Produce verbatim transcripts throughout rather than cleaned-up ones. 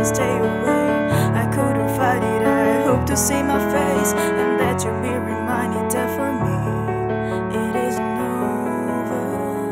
couldn't stay away, I couldn't fight it. I hope to see my face and that you'll be reminded that for me it isn't over.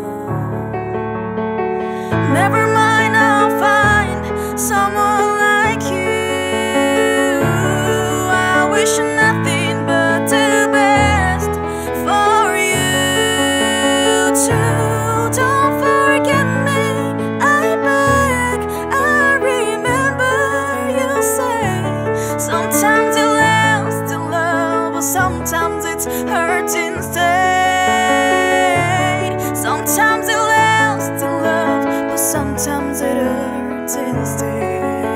Never mind, I'll find someone like you. I wish nothing but the best for you too. Don't forget me, I beg. I remember you say sometimes it lasts to love, but sometimes it's hurt instead. Sometimes it lasts to love, but sometimes it hurts instead.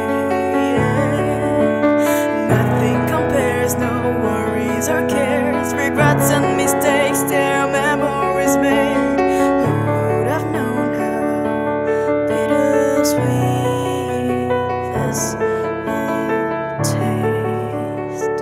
Nothing compares, no worries or cares, regrets and mistakes, their memories made. Who would have known how bittersweet this would taste?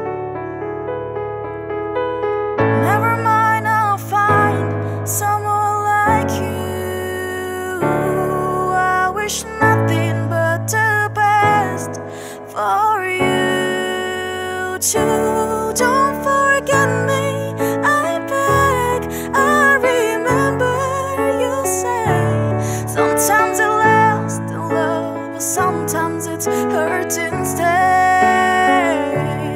Never mind, I'll find someone like you. I wish nothing but the best for you too. Don't forget me, I beg. I remember you say sometimes it lasts to love, but sometimes it's hurt instead.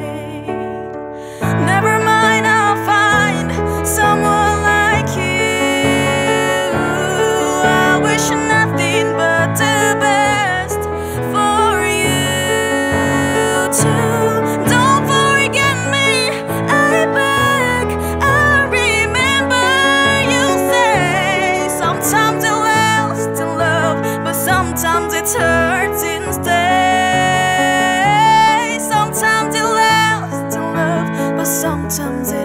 Never mind, I'll find someone like you. I wish nothing but the best for you too. Don't forget me, I beg. I remember you say sometimes it lasts to love, but sometimes it hurts instead. Sometimes it lasts to love, but sometimes it